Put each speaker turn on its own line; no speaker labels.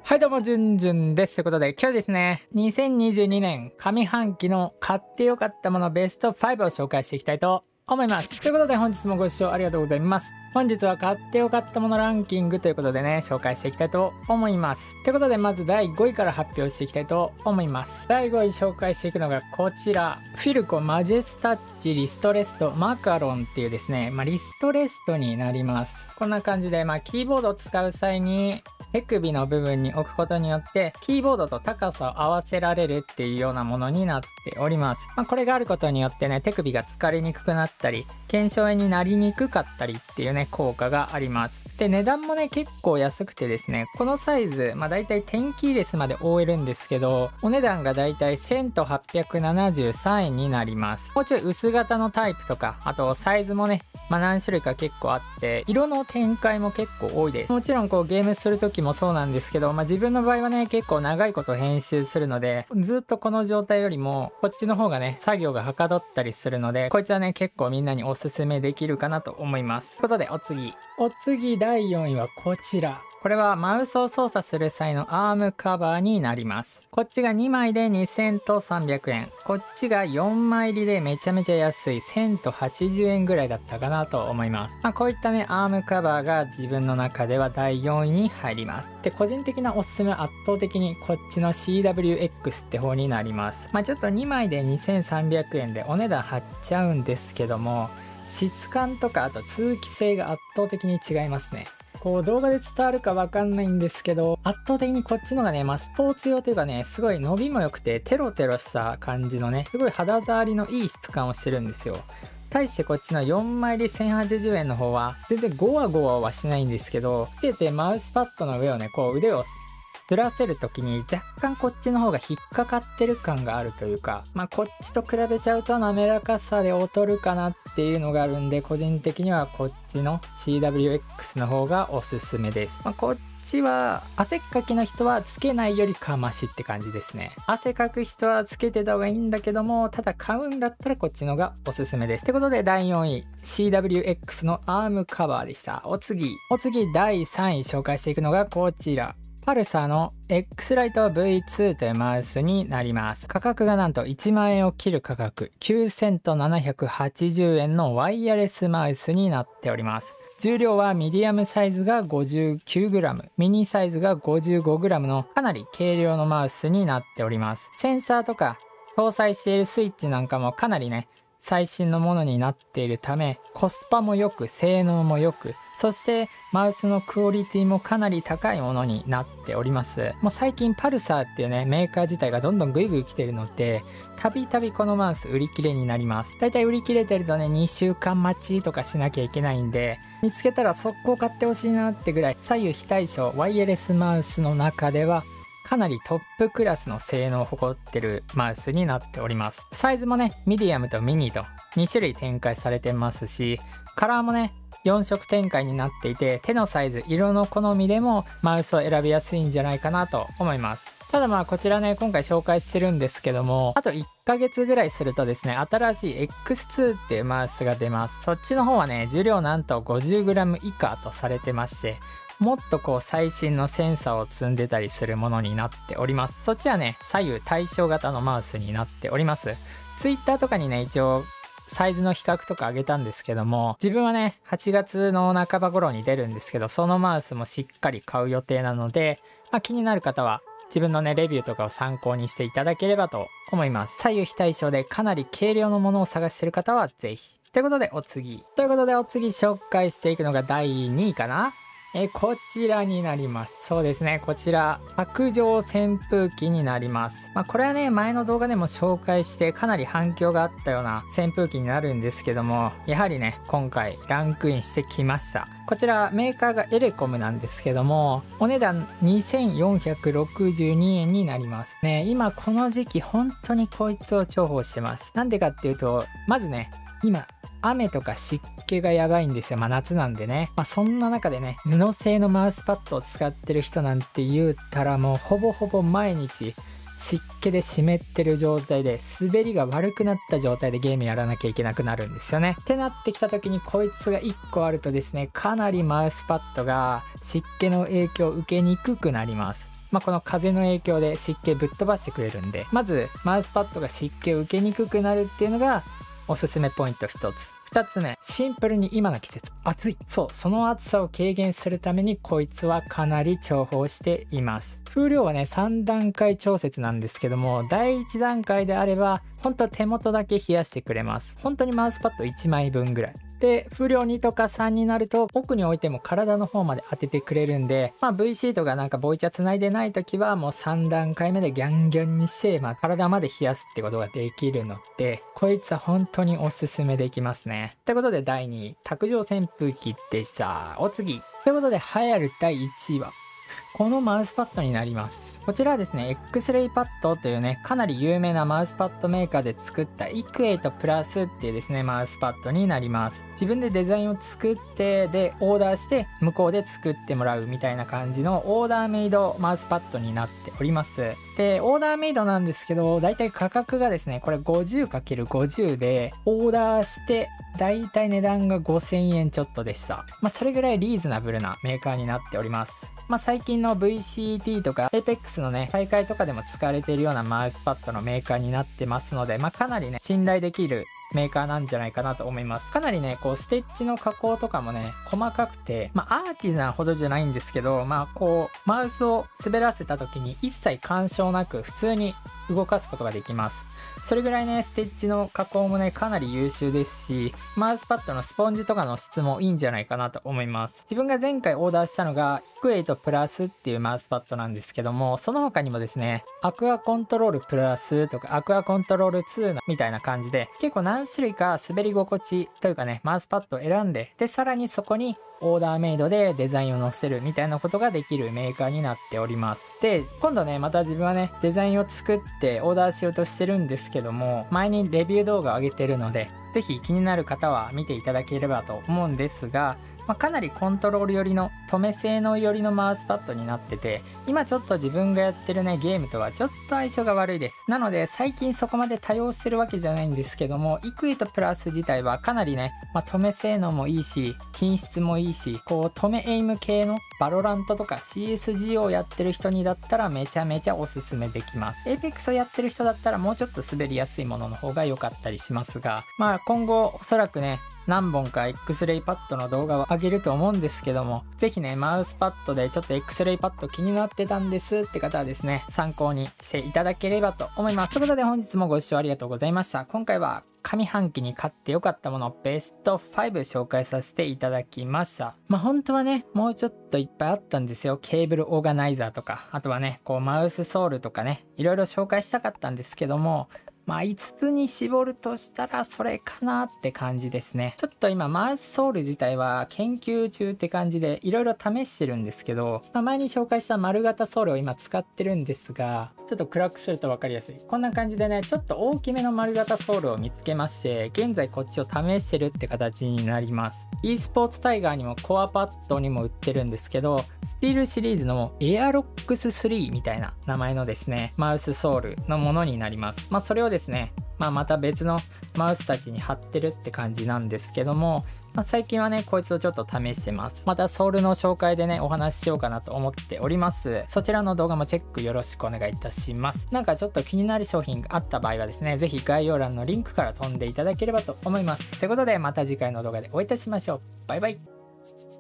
はいどうも、じゅんじゅんです。ということで、今日ですね、2022年上半期の買ってよかったものベスト5を紹介していきたいと思います。ということで、本日もご視聴ありがとうございます。本日は買ってよかったものランキングということでね、紹介していきたいと思います。ということで、まず第5位から発表していきたいと思います。第5位紹介していくのがこちら。フィルコマジェスタッチリストレストマカロンっていうですね、リストレストになります。こんな感じで、キーボードを使う際に、手首の部分に置くことによってキーボードと高さを合わせられるっていうようなものになっております。これがあることによってね、手首が疲れにくくなったり腱鞘炎になりにくかったりっていうね効果があります。で値段もね結構安くてですね、このサイズだいたい10キーレスまで覆えるんですけど、お値段がだいたい1000と873円になります。もうちょい薄型のタイプとか、あとサイズもね何種類か結構あって色の展開も結構多いです。もちろんこうゲームする時もそうなんですけど、自分の場合はね結構長いこと編集するので、ずっとこの状態よりもこっちの方がね作業がはかどったりするので、こいつはね結構みんなにおすすめできるかなと思います。ということでお次第4位はこちら。これはマウスを操作する際のアームカバーになります。こっちが2枚で2000と300円。こっちが4枚入りでめちゃめちゃ安い1000と80円ぐらいだったかなと思います。こういったね、アームカバーが自分の中では第4位に入ります。で、個人的なおすすめは圧倒的にこっちの CWX って方になります。ちょっと2枚で2300円でお値段張っちゃうんですけども、質感とかあと通気性が圧倒的に違いますね。こう動画で伝わるかわかんないんですけど、圧倒的にこっちのがね、スポーツ用というかね、すごい伸びも良くてテロテロした感じのね、すごい肌触りのいい質感をしてるんですよ。対してこっちの4枚入り1080円の方は全然ゴワゴワはしないんですけど、つけてマウスパッドの上をね、こう腕をずらせる時に若干こっちの方が引っかかってる感があるというか、こっちと比べちゃうと滑らかさで劣るかなっていうのがあるんで、個人的にはこっちの CWX の方がおすすめです。こっちは汗っかきの人はつけないよりかマシって感じですね。汗かく人はつけてた方がいいんだけども、ただ買うんだったらこっちのがおすすめです。ってことで第4位 CWX のアームカバーでした。お次第3位紹介していくのがこちら。パルサーの X ライト V2 というマウスになります。価格がなんと1万円を切る価格、9780円のワイヤレスマウスになっております。重量はミディアムサイズが 59g、ミニサイズが 55g のかなり軽量のマウスになっております。センサーとか搭載しているスイッチなんかもかなりね、最新のものになっているため、コスパも良く性能も良く、そしてマウスのクオリティもかなり高いものになっております。もう最近パルサーっていうねメーカー自体がどんどんグイグイ来てるので、たびたびこのマウス売り切れになります。だいたい売り切れてるとね2週間待ちとかしなきゃいけないんで、見つけたら速攻買ってほしいなってぐらい、左右非対称ワイヤレスマウスの中ではかなりトップクラスの性能を誇ってるマウスになっております。サイズもねミディアムとミニと2種類展開されてますし、カラーもね4色展開になっていて、手のサイズ色の好みでもマウスを選びやすいんじゃないかなと思います。ただこちらね今回紹介してるんですけども、あと1ヶ月ぐらいするとですね、新しい X2 っていうマウスが出ます。そっちの方はね重量なんと 50g 以下とされてまして、もっとこう最新のセンサーを積んでたりするものになっております。そっちはね左右対称型のマウスになっております。 Twitter とかにね一応サイズの比較とか上げたんですけども、自分はね8月の半ば頃に出るんですけど、そのマウスもしっかり買う予定なので、気になる方は自分のねレビューとかを参考にしていただければと思います。左右非対称でかなり軽量のものを探している方はぜひ。ということでお次紹介していくのが第2位かな。こちらになります。そうですね、こちら卓上扇風機になります。これはね前の動画でも紹介してかなり反響があったような扇風機になるんですけども、やはりね今回ランクインしてきました。こちらメーカーがエレコムなんですけども、お値段2462円になりますね。今この時期本当にこいつを重宝してます。なんでかっていうと、まずね今雨とか湿気がやばいんですよ。夏なんでね。そんな中でね布製のマウスパッドを使ってる人なんて言うたら、もうほぼほぼ毎日湿気で湿ってる状態で滑りが悪くなった状態でゲームやらなきゃいけなくなるんですよね。ってなってきた時にこいつが1個あるとですね、かなりマウスパッドが湿気の影響を受けにくくなります。 この風の影響で湿気ぶっ飛ばしてくれるんで、まずマウスパッドが湿気を受けにくくなるっていうのがおすすめポイント1つ。2つ目、シンプルに今の季節暑い。そう、その暑さを軽減するためにこいつはかなり重宝しています。風量はね3段階調節なんですけども、第1段階であれば本当手元だけ冷やしてくれます。本当にマウスパッド1枚分ぐらいで、風量2とか3になると奥に置いても体の方まで当ててくれるんで、V シートがなんかボイチャつないでない時はもう3段階目でギャンギャンにして、体まで冷やすってことができるので、こいつは本当におすすめできますね。ということで第2位、卓上扇風機でした。お次ということで栄えある第1位はこのマウスパッドになります。こちらはですね X-Ray パッドというねかなり有名なマウスパッドメーカーで作ったイクエイトプラスっていうですねマウスパッドになります。自分でデザインを作ってでオーダーして向こうで作ってもらうみたいな感じのオーダーメイドマウスパッドになっております。でオーダーメイドなんですけど、だいたい価格がですねこれ 50×50 でオーダーしてだいたい値段が5000円ちょっとでした。それぐらいリーズナブルなメーカーになっております。最近の VCT とか APEX のね大会とかでも使われているようなマウスパッドのメーカーになってますので、かなりね信頼できるメーカーなんじゃないかなと思います。かなりねこうステッチの加工とかもね細かくて、アーティザンほどじゃないんですけど、こうマウスを滑らせた時に一切干渉なく普通に動かすことができます。それぐらいねステッチの加工もねかなり優秀ですし、マウスパッドのスポンジとかの質もいいんじゃないかなと思います。自分が前回オーダーしたのがイクエイトプラスっていうマウスパッドなんですけども、その他にもですねアクアコントロールプラスとかアクアコントロール2みたいな感じで結構何種類か滑り心地というかねマウスパッドを選んで、でさらにそこにオーダーメイドでデザインを載せるみたいなことができるメーカーになっております。で今度ねまた自分はねデザインを作ってオーダーしようとしてるんですけども、前にレビュー動画を上げてるので是非気になる方は見ていただければと思うんですが、かなりコントロール寄りの止め性能寄りのマウスパッドになってて、今ちょっと自分がやってるねゲームとはちょっと相性が悪いです。なので最近そこまで多用してるわけじゃないんですけども、イクイトプラス自体はかなりね、止め性能もいいし品質もいいし、こう止めエイム系のバロラントとか CSGO をやってる人にだったらめちゃめちゃおすすめできます。 APEX をやってる人だったらもうちょっと滑りやすいものの方が良かったりしますが、今後おそらくね何本か X-Ray パッドの動画を上げると思うんですけども、ぜひねマウスパッドでちょっと X-Ray パッド気になってたんですって方はですね参考にしていただければと思います。ということで本日もご視聴ありがとうございました。今回は上半期に買ってよかったものベスト5紹介させていただきました。本当はねもうちょっといっぱいあったんですよ。ケーブルオーガナイザーとか、あとはねこうマウスソールとかねいろいろ紹介したかったんですけども、5つに絞るとしたらそれかなって感じですね。ちょっと今マウスソール自体は研究中って感じでいろいろ試してるんですけど、前に紹介した丸型ソールを今使ってるんですが、ちょっと暗くすると分かりやすいこんな感じでねちょっと大きめの丸型ソールを見つけまして、現在こっちを試してるって形になります。 e スポーツタイガーにもコアパッドにも売ってるんですけど、スティールシリーズのエアロックス3みたいな名前のですねマウスソールのものになります。それをですねまた別のマウスたちに貼ってるって感じなんですけども、最近はねこいつをちょっと試してます。またソールの紹介でねお話ししようかなと思っております。そちらの動画もチェックよろしくお願いいたします。なんかちょっと気になる商品があった場合はですね是非概要欄のリンクから飛んでいただければと思います。ということでまた次回の動画でお会いいたしましょう。バイバイ。